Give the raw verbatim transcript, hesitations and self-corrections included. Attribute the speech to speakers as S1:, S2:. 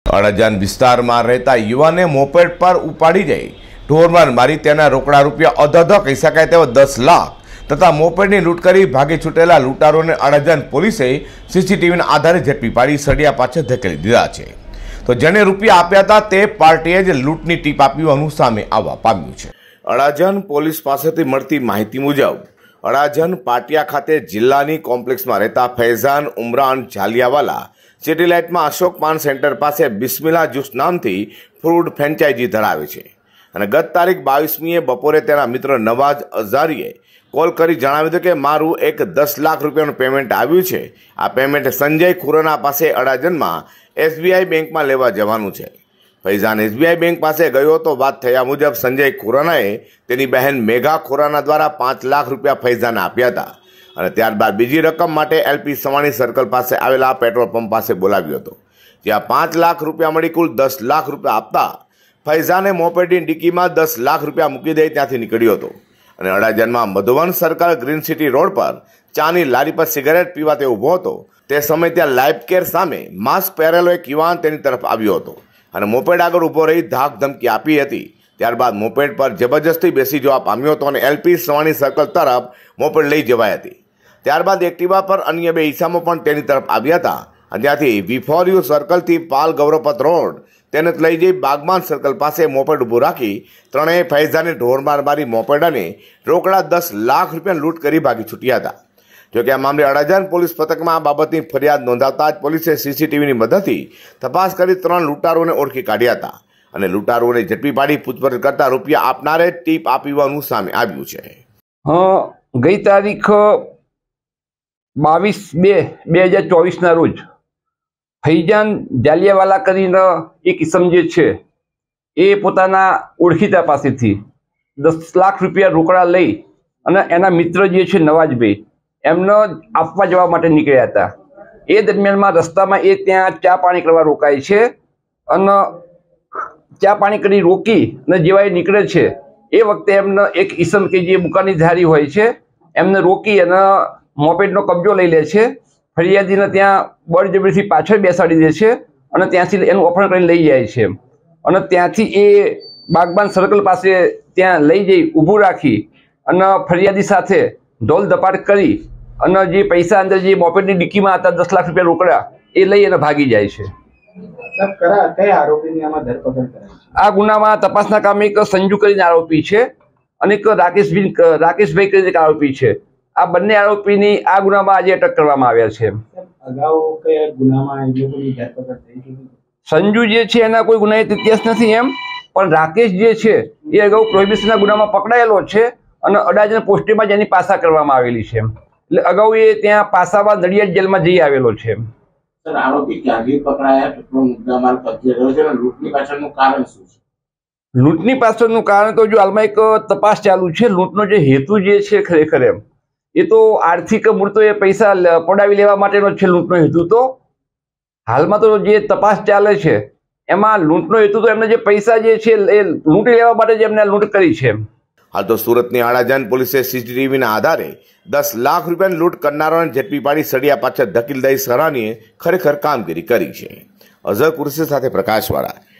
S1: અડાજણ વિસ્તારમાં રહેતા યુવાને મોપેડ પર ઉપાડી જઈ ઢોરમાર મારી તેના રોકડા રૂપિયા અધધ કહી શકાય તેવા દસ લાખ તથા મોપેડની લૂંટ કરી ભાગી છૂટેલા લૂંટારોને અડાજણ પોલીસે સીસીટીવીના આધારે ઝડપી પાડી સળિયા પાછળ ધકેલી દીધા છે। તો જેને રૂપિયા આપ્યા હતા તે પાર્ટીએ જ લૂંટની ટીપ આપી હોવાનું સામે આવવા પામ્યું છે। અડાજણ પોલીસ પાસેથી મળતી માહિતી મુજબ અડાજણ પાટિયા ખાતે જિલ્લાની કોમ્પ્લેક્સમાં રહેતા ફૈઝાન ઉમરાન જાલિયાવાલા સેટેલાઇટમાં અશોક પાન સેન્ટર પાસે બિસ્મિલ્લા જ્યુસ નામથી ફૂડ ફ્રેન્ચાઇઝી ધરાવે છે અને ગત તારીખ બાવીસમીએ બપોરે તેના મિત્ર નવાઝ અઝારીએ કોલ કરી જણાવ્યું હતું કે મારું એક દસ લાખ રૂપિયાનું પેમેન્ટ આવ્યું છે। આ પેમેન્ટ સંજય ખુરાના પાસે અડાજણમાં એસબીઆઈ બેંકમાં લેવા જવાનું છે। ફૈઝાન એસબીઆઈ બેંક પાસે ગયો તો વાત થયા મુજબ સંજય ખુરાનાએ તેની બહેન મેઘા ખુરાના દ્વારા પાંચ લાખ રૂપિયા ફૈઝાને આપ્યા હતા અને ત્યારબાદ બીજી રકમ માટે એલપી સવાણી સર્કલ પાસે આવેલા પેટ્રોલ પંપ પાસે બોલાવ્યો હતો, જ્યાં પાંચ લાખ રૂપિયા મળી કુલ દસ લાખ રૂપિયા આપતા ફૈઝાને મોપેડની ડિક્કીમાં દસ લાખ રૂપિયા મૂકી દઈ ત્યાંથી નીકળ્યો હતો અને અડાજણમાં Madhuvan circle green city road પર ચાની લારી પર સિગારેટ પીવા તે ઊભો હતો। તે સમયે ત્યાં લાઈફ કેર સામે માસ્ક પહેરેલો એક યુવાન તેની તરફ આવ્યો હતો અને મોપેડ આગળ ઊભો રહી ધાક ધમકી આપી હતી। ત્યારબાદ મોપેડ પર જબરજસ્તી બેસી જવા પામ્યો હતો અને એલપી સવાણી સર્કલ તરફ મોપેડ લઈ જવાઈ હતી। ત્યારબાદ એક્ટિવા પર અન્ય બે ઈસામો પણ તેની તરફ આવ્યા હતા અને ત્યાંથી વી યુ સર્કલથી પાલ ગૌરવપત રોડ તેને લઈ જઈ બાગમાન સર્કલ પાસે મોપેડ ઊભું રાખી ત્રણેય ફૈઝાને ઢોરમાર મારી મોપેડ અને રોકડા દસ લાખ રૂપિયા લૂંટ કરી ભાગી છૂટ્યા હતા। જોકે આ મામલે અડાજણ પોલીસ પથકમાં આ બાબતની ફરિયાદ નોંધાવતા જ પોલીસે સીસીટીવીની મદદથી તપાસ કરી ત્રણ લૂંટારોને ઓળખી કાઢ્યા હતા અને લૂંટારોને ઝડપી પાડી પૂછપરછ કરતા રૂપિયા આપનારે ટીપ આપીવાનું સામે આવ્યું છે।
S2: હા, ગઈ તારીખ બાવીસ બે બે હજાર ચોવીસના રોજ ફૈઝાન જાલિયાવાલા કરીને એક ઇસમ જે છે એ પોતાના ઓળખીતા પાસેથી દસ લાખ રૂપિયા રોકડા લઈ અને એના મિત્ર જે છે નવાજભાઈ એમને આપવા જવા માટે નીકળ્યા હતા। એ દરમિયાનમાં રસ્તામાં એ ત્યાં ચા પાણી કરવા રોકાય છે અને ચા પાણી કરી રોકી અને જેવા એ નીકળે છે એ વખતે એમને એક ઈસમ કે જે બુકાની ધારી હોય છે એમને રોકી અને મોપેડનો કબજો લઈ લે છે। ફરિયાદીને ત્યાં બળજબરીથી પાછળ બેસાડી દે છે અને ત્યાંથી એનું અપહરણ કરીને લઈ જાય છે અને ત્યાંથી એ બાગબાન સર્કલ પાસે ત્યાં લઈ જઈ ઊભું રાખી અને ફરિયાદી સાથે ઢોલ ધપાટ કરી અને જે પૈસા અંદર જે મોપેડની ડિક્કીમાં હતા દસ લાખ રૂપિયા રોકડા એ લઈ અને ભાગી જાય છે। આ ગુનામાં તપાસના કામે એક સંજુ કરીને આરોપી છે અને એક રાકેશભાઈ રાકેશભાઈ કરીને એક આરોપી છે। આ બંને આરોપીની આ ગુનામાં આજે અટક કરવામાં આવ્યા છે। સંજુ જે છે એના કોઈ ગુનાહિત ઇતિહાસ નથી એમ, પણ રાકેશ જે છે એ અગાઉ પ્રોહિબિશનના ગુનામાં પકડાયેલો છે અને અડાજણ પોસ્ટેમાં જ એની પાસા કરવામાં આવેલી છે, એટલે અગાઉ એ ત્યાં પાસામાં નડિયાદ જેલમાં જઈ આવેલો છે। લૂંટની પાછળનું કારણ તો જો હાલમાં એક તપાસ ચાલુ છે। લૂંટનો જે હેતુ જે છે ખરેખર એમ એ તો આર્થિક મૂળ તો એ પૈસા પડાવી લેવા માટેનો છે લૂંટનો હેતુ। તો હાલમાં તો જે તપાસ ચાલે છે એમાં લૂંટનો હેતુ તો એમને જે પૈસા જે છે એ લૂંટી લેવા માટે જ એમને લૂંટ કરી છે।
S1: હાલ તો સુરતની અડાજણ પોલીસે સીસીટીવીના આધારે દસ લાખ રૂપિયાની લૂંટ કરનારાઓને ઝડપી પાડી સળિયા પાછળ ધકેલી દઈ સરાહનીય ખરેખર કામગીરી કરી છે। અઝર કુરેશી સાથે પ્રકાશવાળા।